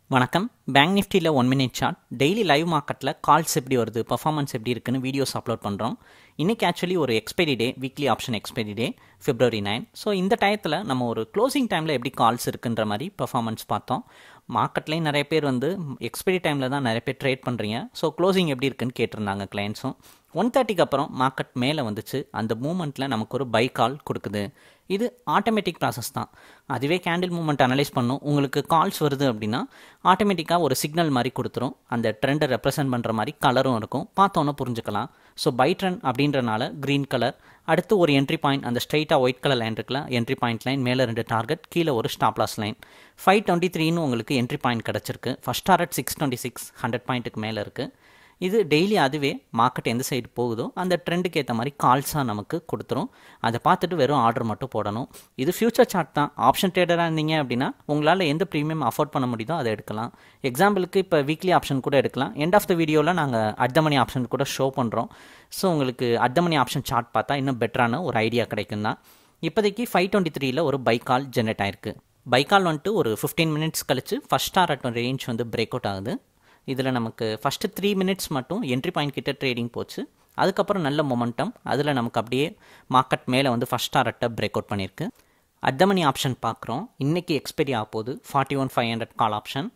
வணக்கம். பேங்க் நிஃப்டியில் 1 minute chart daily live மார்க்கெட்டில் கால்ஸ் எப்படி வருது, பர்ஃபார்மன்ஸ் எப்படி இருக்குன்னு வீடியோஸ் அப்லோட் பண்ணுறோம். இன்றைக்கி ஆக்சுவலி ஒரு expiry day, weekly option expiry day February 9. So இந்த டயத்தில் நம்ம ஒரு க்ளோசிங் டைமில் எப்படி கால்ஸ் இருக்குன்ற மாதிரி பர்ஃபார்மன்ஸ் பார்த்தோம். மார்க்கெட்லேயும் நிறைய பேர் எக்ஸ்பைரி டைமில் தான் நிறைய பேர் ட்ரேட் பண்ணுறீங்க. ஸோ க்ளோசிங் எப்படி இருக்குன்னு கேட்டிருந்தாங்க கிளைண்ட்ஸும். 1:30க்கு அப்புறம் மார்க்கெட் மேலே வந்துச்சு. அந்த மூமெண்ட்டில் நமக்கு ஒரு பை கால் கொடுக்குது. இது ஆட்டோமேட்டிக் ப்ராசஸ் தான். அதுவே கேண்டில் மூமெண்ட் அனலைஸ் பண்ணும். உங்களுக்கு கால்ஸ் வருது அப்படின்னா ஆட்டோமேட்டிக்காக ஒரு சிக்னல் மாதிரி கொடுத்துரும். அந்த ட்ரெண்டை ரெப்ரசென்ட் பண்ணுற மாதிரி கலரும் இருக்கும். பார்த்தோன்னே புரிஞ்சுக்கலாம். ஸோ பை ட்ரெண்ட் அப்படின்றனால க்ரீன் கலர், அடுத்து ஒரு என்ட்ரி பாயிண்ட், அந்த ஸ்ட்ரைட்டாக ஒயிட் கலர் லைன் இருக்கலாம், என்ட்ரி பாயிண்ட் லைன், மேலே 2 டார்கெட், கீழே ஒரு ஸ்டாப் லாஸ் லைன். 523ன்னு உங்களுக்கு என்ட்ரி பாயிண்ட் கிடச்சிருக்கு. ஃபஸ்ட் டார்கெட் 626, 100 பாயிண்ட்டுக்கு மேலே இருக்குது. இது டெய்லி அதுவே மார்க்கெட் எந்த சைடு போகுதோ அந்த ட்ரெண்டுக்கு ஏற்ற மாதிரி கால்ஸாக நமக்கு கொடுத்துரும். அதை பார்த்துட்டு வெறும் ஆர்டர் மட்டும் போடணும். இது ஃபியூச்சர் சார்ட் தான். ஆப்ஷன் ட்ரேடராக இருந்தீங்க அப்படின்னா உங்களால் எந்த ப்ரீமியம் அஃபோர்ட் பண்ண முடியுதோ அதை எடுக்கலாம். எக்ஸாம்பிளுக்கு இப்போ வீக்லி ஆப்ஷன் கூட எடுக்கலாம். எண்ட் ஆஃப் த வீடியோவில் நாங்கள் அட் த மணி ஆப்ஷன் கூட ஷோ பண்ணுறோம். ஸோ உங்களுக்கு at the money option chart பார்த்தா இன்னும் பெட்டரான ஒரு ஐடியா கிடைக்கும் தான். இப்போதைக்கு 523ல் ஒரு பை கால் ஜென்ரேட் ஆயிருக்கு. பை கால் ஒரு 15 மினிட்ஸ் கழிச்சு first target range break out ஆகுது. இதில் நமக்கு ஃபஸ்ட்டு 3 மினிட்ஸ் மட்டும் என்ட்ரி பாயிண்ட் கிட்ட ட்ரேடிங் போச்சு. அதுக்கப்புறம் நல்ல மொமெண்டம். அதில் நமக்கு அப்படியே மார்க்கெட் மேலே ஃபஸ்ட் டாரட்டை பிரேக் அவுட் பண்ணியிருக்கு. அட் த மணி ஆப்ஷன் பார்க்குறோம். இன்றைக்கி எக்ஸ்பைரி ஆக போகுது. 41,500 கால் ஆப்ஷன்.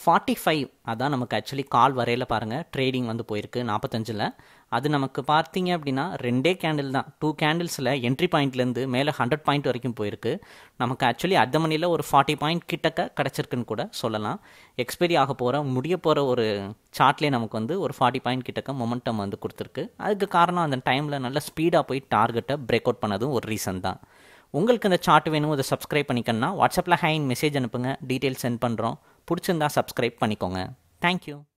45 அதான் நமக்கு ஆக்சுவலி கால் வரையில் பாருங்கள் ட்ரேடிங் போயிருக்கு 45. அது நமக்கு பார்த்தீங்க அப்படின்னா 2 கேண்டில் தான். 2 கேண்டில்ஸில் என்ட்ரி பாயிண்ட்லேருந்து மேலே 100 பாயிண்ட் வரைக்கும் போயிருக்கு. நமக்கு ஆக்சுவலி அட் த மணியில் ஒரு 40 பாயிண்ட் கிட்டக்க கிடச்சிருக்குன்னு கூட சொல்லலாம். எக்ஸ்பைரி ஆக போகிற முடிய போகிற ஒரு சார்ட்லேயே நமக்கு ஒரு 40 பாயிண்ட் கிட்டக்க மொமெண்டம் கொடுத்துருக்கு. அதுக்கு காரணம் அந்த டைமில் நல்ல ஸ்பீடாக போய் டார்கெட்டை பிரேக் அவுட் பண்ணதும் ஒரு ரீசன் தான். உங்களுக்கு இந்த சார்ட் வேணும், அதை சப்ஸ்கிரைப் பண்ணிக்கணும்னா வாட்ஸ்அப்பில் ஹைன் மெசேஜ் அனுப்புங்க, டீட்டெயில்ஸ் சென்ட் பண்ணுறோம். பிடிச்சிருந்தா சப்ஸ்கிரைப் பண்ணிக்கோங்க. தேங்க்யூ.